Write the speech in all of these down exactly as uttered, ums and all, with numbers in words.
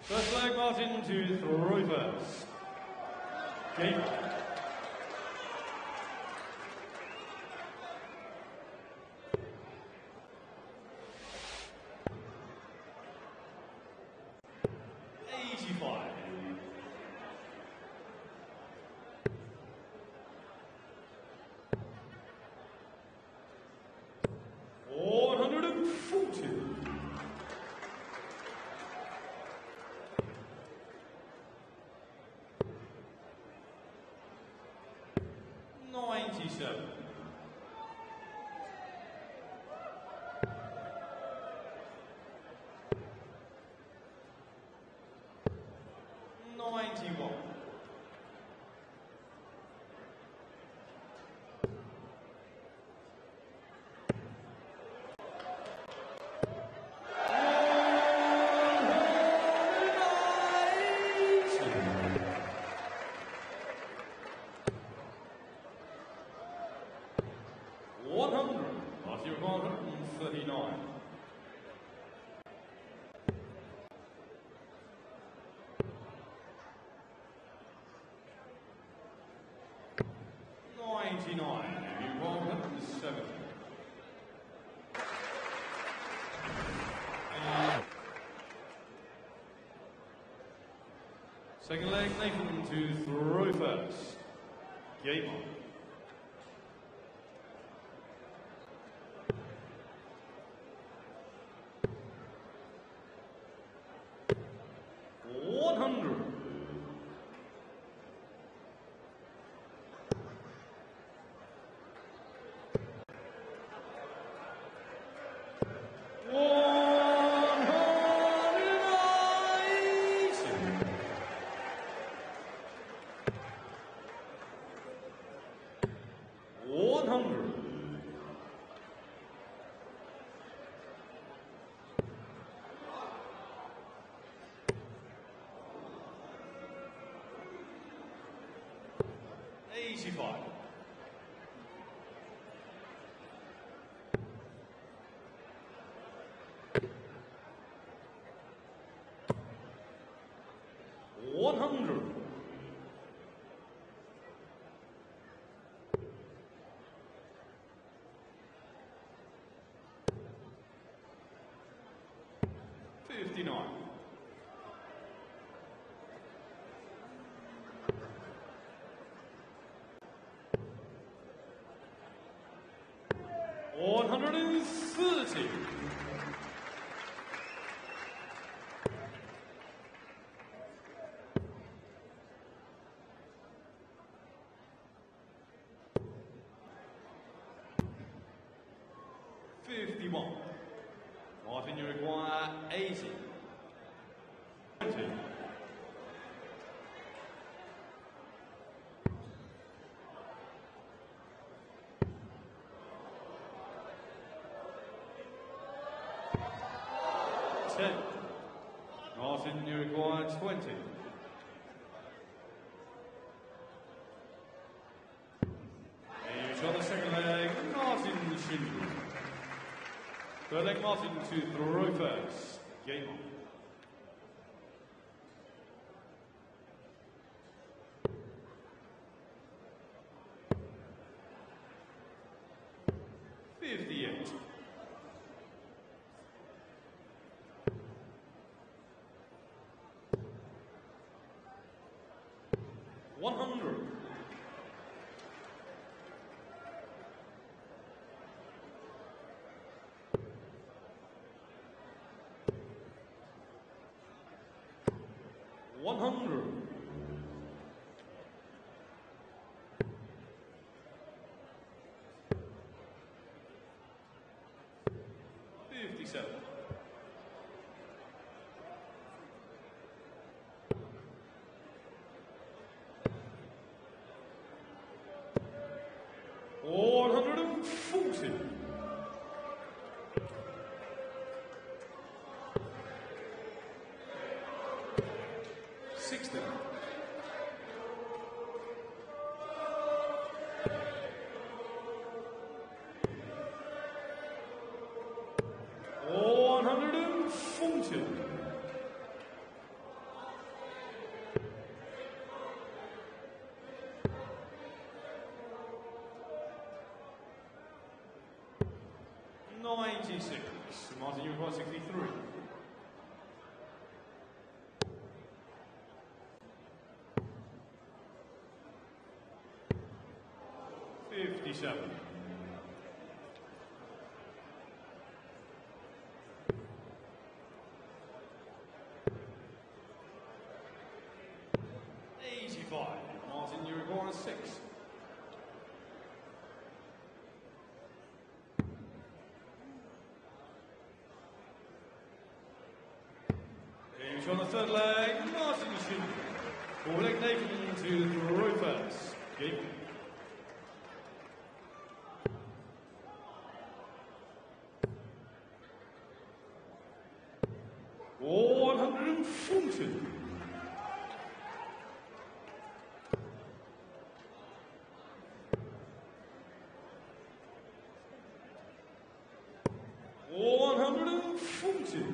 First leg, Martin to throw first. Game on. ninety-seven. ninety-one. one hundred, after your one hundred thirty-nine. ninety-nine, maybe one hundred seventy. Second leg, Nathan to throw first. Game on. one hundred. one hundred. eighty-five. one hundred. fifty-nine. one hundred thirty. fifty-one. Martin, you require eighty. twenty. ten. Martin, you require twenty. And you shot the second leg, Martin Schindler. Third leg, Martin to throw first. Game on. fifty-eight. one hundred. one hundred. fifty-seven. one hundred forty. sixty. one hundred forty. ninety-six. Martin, you require sixty-three. fifty-seven. eighty-five. Martin, you require six. He's on the third leg, Martin Schindler. Four leg Nathan to throw first. Game. one hundred forty. one hundred forty.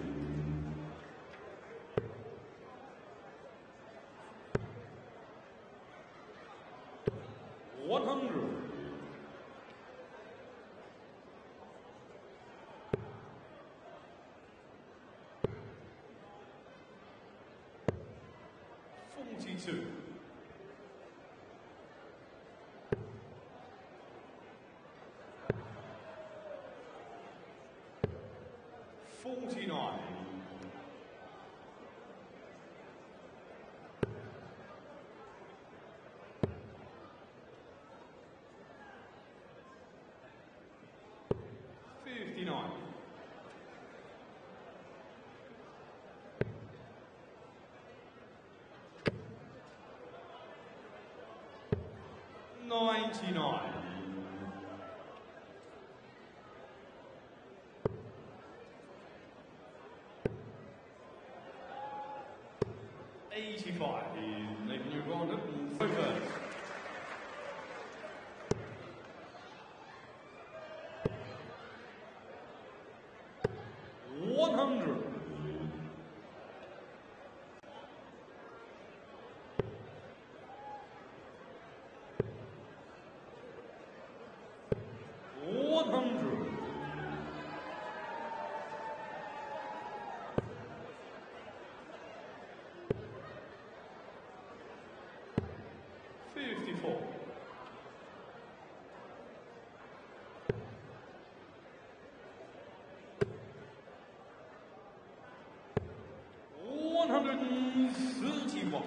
one hundred. forty-two. forty-nine. fifty-nine. ninety-nine. eighty-five. Nathan, you've gone to throw first. one hundred. one hundred. fifty-four. one hundred thirty-one.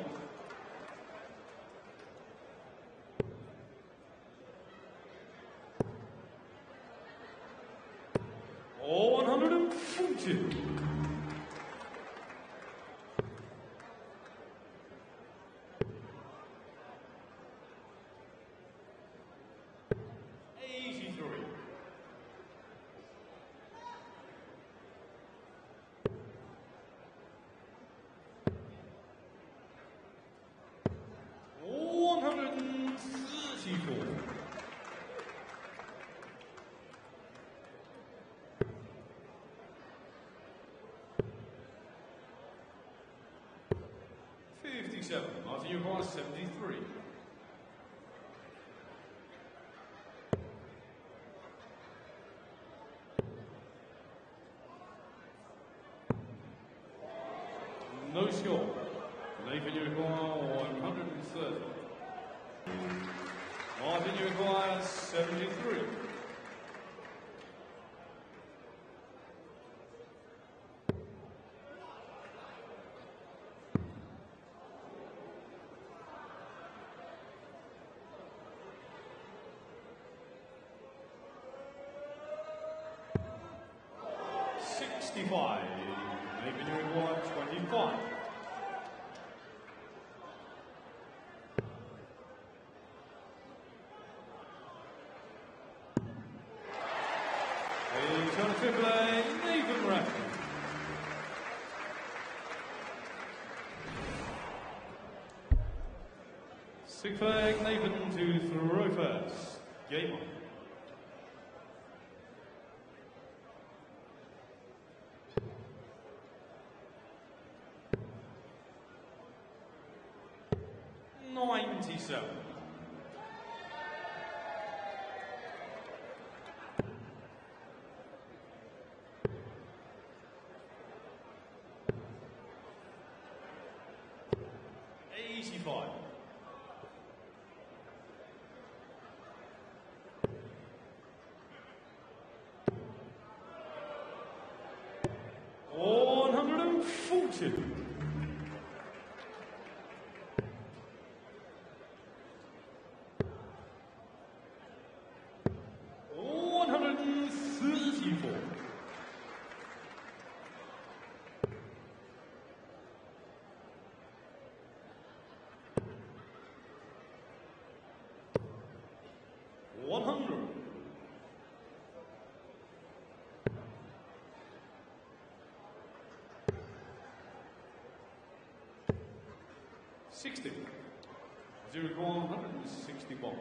one hundred forty. eighty-three. one hundred thirty-four. fifty-seven. Martin, you require seventy-three. No score. Nathan, you require one hundred thirty. Martin, you require seventy-three. sixty-five. Nathan, you require twenty-five. He's on the triple A, Nathan Rathman. Six flag, Nathan to throw first. Game on. ninety-seven. sixty-five. one hundred forty. one hundred thirty-four. one hundred. sixty. Zero to one hundred sixty-one.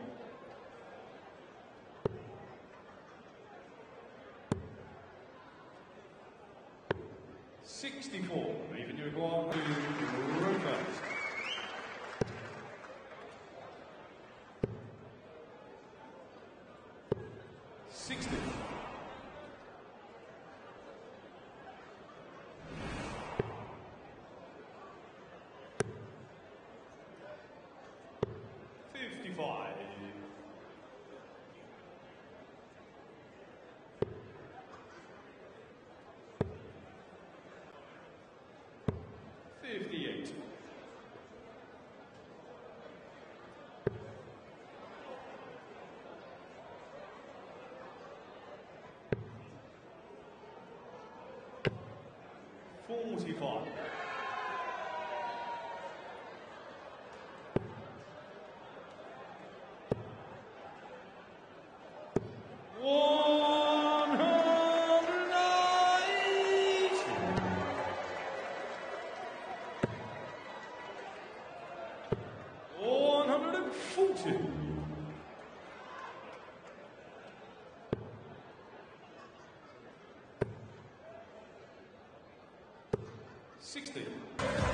sixty-four. Even you go on to Rovers. sixty. fifty-five. fifty-eight. forty-five. one hundred eighty. one hundred forty. sixty.